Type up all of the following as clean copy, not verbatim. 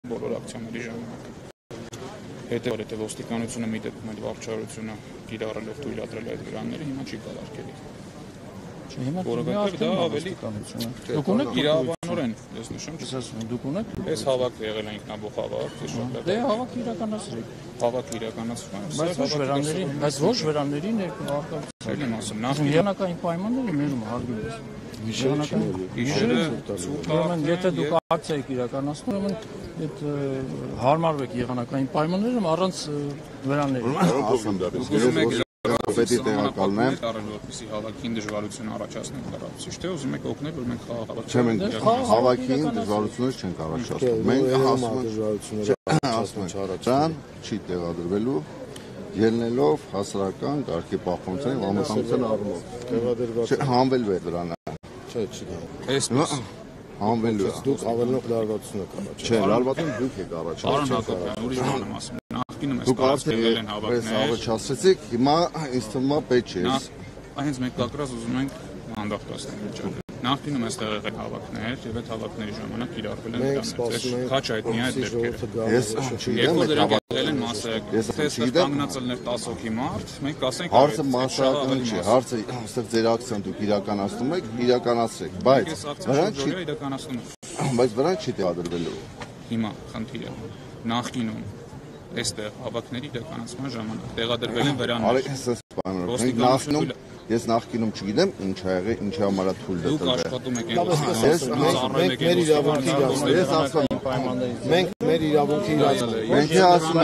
բոլոր ակցիաների ժամանակ։ Հետո ոստիկանությունը մի դեպքում այդ վարչարությունը կիրառելով թույլատրել այդ վրանները հիմա չի կարգելի։ Որովհետև դա ավելի դուք ունեք իրավաբանորեն, ես նշում չեմ, դուք ունեք։ Այս հավաքը եղել է ինքնաբուխ հավաք, դե հավաք իրականացրեք։ Հավաք իրականացվում է, բայց ոչ վրանների ներկայացուցիչ եմ ասում, նախ իրանական պայմանները մերում հարգում ես։ Գիշերը ուրեմն եթե դուք ակցիա եք իրականացնում, ուրեմն այդ հարմարվեք եղանակային պայմաններում առանց վրանների։ Պետի տեղակալն է, որպեսզի հավաքին դժվարություն առաջացնենք կառավարությունից, թե ուզում եք օգնել, որ մենք մենք հավաքին դժվարություններ չենք առաջացնում։ Մենք ասում ենք, չի տեղադրվելու, ելնելով հասարակական կարգի պահպանության եւ անվտանգության առումով։ Հանվելու է դրանը։ Այսպես հանվելու է։ Դուք ավելնող լարվածություն եք առաջացնում։ Չէ, լարվածություն դուք եք առաջացնում։ Պարոն Հակոբյան, ուրիշ բան եմ ասում։ Դուք առաջացրեցիք, հիմա ինձ թվում է պետք չէ։ Հենց մենք կակրած ուզում ենք անդախտացնել վիճակը։ Նախկինում այստեղ եղել հավաքներ եւ այդ հավաքների ժամանակ կիրառվել են դրանից։ Քաչ հայտնի է այդ դեպքերը։ Ես չգիտեմ, դրանք եղել են մասսայական։ Ես կանգնած ելներ 10 հոգի մարդ, մենք ասենք հարցը մասսայական չի, հարցը այստեղ ձեր ակցիան դուք իրականացնում եք, իրականացրեք, բայց վրան չի իրականացնում։ Բայց վրան չի տեղադրվելու։ Հիմա խնդիրը նախկինում այստեղ հավաքների իրականացման ժամանակ տեղադրվել են վրաններ։ Ես նախկինում չգիտեմ ինչ ա եղել, ինչի համար է թույլ դրվել։ Դուք աշխատում եք մենք մեր իրավունքի ես ասում մենք մեր իրավունքի մենք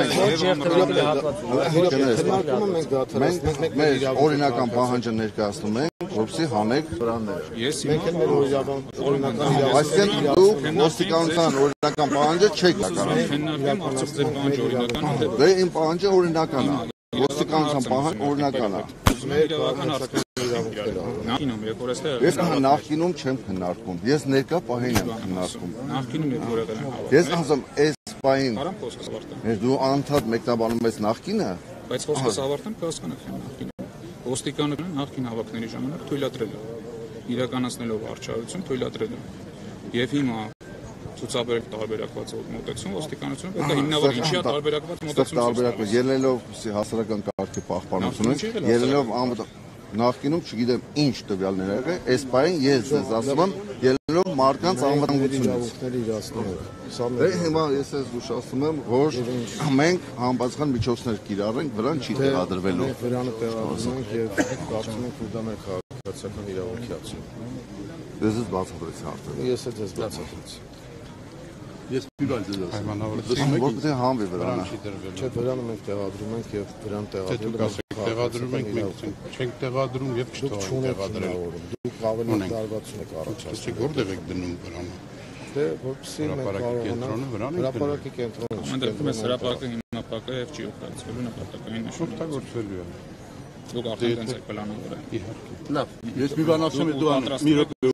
ասում ենք մեր օրինական պահանջը ներկայացնում ենք, որպեսզի հանեք վրանները։ Ես մենք մեր օրինական այսինքն դուք ոստիկանության օրինական պահանջը չեք կատարում։ Քննարկեմ արդյոք ձեր պահանջը օրինական է։ Դե իմ պահանջը օրինական է։ Ոստիկանության պահանջը օրինական է։ Մեր իրավական նախկինում երբ որ այստեղ Ես նախկինում չեմ քննարկում։ Ես ներկա պահին եմ քննարկում։ Նախկինում երբ որ եղել են հավաք։ Ես ասում այս պահին Արամ խոսքս ավարտեմ։ դու անդադ մեկնաբանում ես նախկինը, Բայց խոսքս ավարտեմ կհասկանաք նախկինում։ Ոստիկանությունը նախկին հավաքների ժամանակ թույլատրել է իրականացնելով վարչարություն թույլատրել է։ Եվ հիմա ցուցաբերել տարբերակված մոտեցում ոստիկանությունը պետք է հիմնավոր ինչի է տարբերակված մոտեցում տարբերակված ելնելով հասարակական կարգի պահպանությունը, ելնելով նախկինում չգիտեմ ինչ տվյալներ եղել, այս պահին ես ձեզ ասում եմ, ելնելով մարդկանց անվտանգությունից։ Հիմա ես ես զուշացնում եմ, որ մենք համապատասխան միջոցներ կիրառենք, վրան չի տեղադրվելու։ Վրանը տեղադրում ենք եւ կարծում ենք, որ դա մեր քաղաքացիական իրավունքի ացում։ Ես ես բացատրեցի արդեն։ Ես էլ ձեզ բացատրեցի։ Ես որպեսզի հանվի վրանը։ Չէ, վրանը մենք տեղադրում ենք եւ վրան տեղադրում ենք մենք չենք տեղադրում եւ չտեղադրել։ Դուք ավելի լարվածություն եք առաջացնում։ Որտեղ եք դնում վրանը։ Դե որպեսզի մենք կարողանանք հրապարակի կենտրոնում Ամեն դեպքում այս հրապարակը հիմնապակը եւ չի օգտագործվելու նպատակային օգտագործվելու է։ Դուք արդեն տենց եք պլանում վրա։ Իհարկե։ Լավ, ես մի բան ասեմ, դու մի րոպե